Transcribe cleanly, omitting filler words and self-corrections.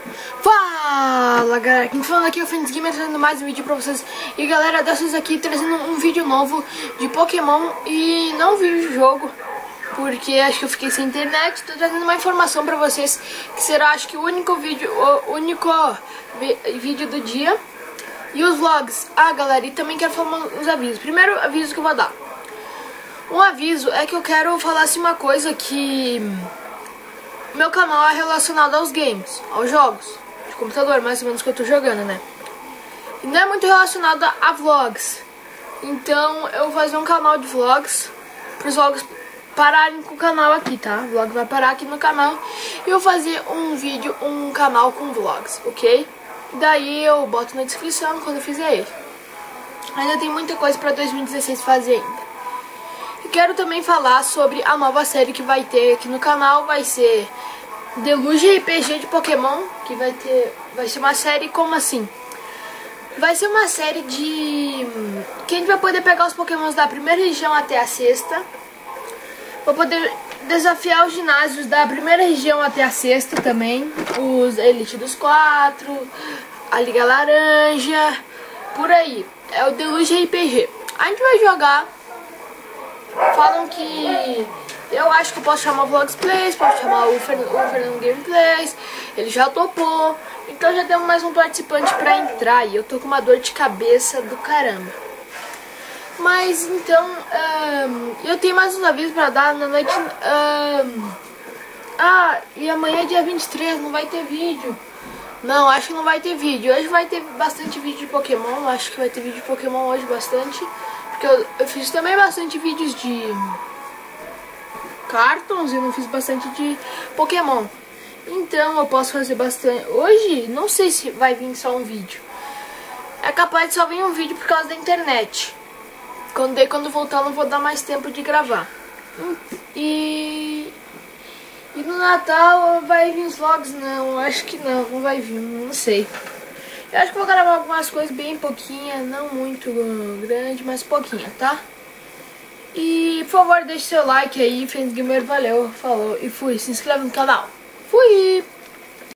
Fala galera, quem tá falando aqui é o Fênix Gamer, trazendo mais um vídeo pra vocês. E galera, dessas aqui trazendo um vídeo novo de Pokémon. E não vi o jogo, porque acho que eu fiquei sem internet. Tô trazendo uma informação pra vocês, que será acho que o único vídeo do dia. E os vlogs. Ah galera, e também quero falar uns avisos. Primeiro aviso que eu vou dar. Um aviso é que eu quero falar assim uma coisa que... Meu canal é relacionado aos games, aos jogos de computador, mais ou menos, que eu tô jogando, né? E não é muito relacionado a vlogs. Então eu vou fazer um canal de vlogs, para os vlogs pararem com o canal aqui, tá? O vlog vai parar aqui no canal e eu vou fazer um canal com vlogs, ok? Daí eu boto na descrição quando eu fizer ele. Ainda tem muita coisa para 2016 fazer ainda. E quero também falar sobre a nova série que vai ter aqui no canal. Vai ser Deluge RPG de Pokémon, que vai ser uma série como assim? Vai ser uma série de... que a gente vai poder pegar os Pokémons da primeira região até a sexta. Vou poder desafiar os ginásios da primeira região até a sexta também. Os Elite dos 4, a Liga Laranja, por aí. É o Deluge RPG. A gente vai jogar. Falam que... eu acho que eu posso chamar o Vlogs Plays, posso chamar o Fernando Gameplays. Ele já topou. Então já temos mais um participante pra entrar. E eu tô com uma dor de cabeça do caramba. Mas então... eu tenho mais uns avisos pra dar na noite... e amanhã é dia 23, não vai ter vídeo. Não, acho que não vai ter vídeo. Hoje vai ter bastante vídeo de Pokémon. Acho que vai ter vídeo de Pokémon hoje bastante. Porque eu fiz também bastante vídeos de Cartons e não fiz bastante de Pokémon. Então eu posso fazer bastante. Hoje não sei se vai vir só um vídeo. É capaz de só vir um vídeo por causa da internet. Quando voltar eu não vou dar mais tempo de gravar. E no Natal vai vir os vlogs? Não, acho que não vai vir, não sei. Eu acho que vou gravar algumas coisas bem pouquinha, não muito grande, mas pouquinha, tá? E, por favor, deixe seu like aí, Fênix Gamer, valeu, falou e fui. Se inscreve no canal. Fui!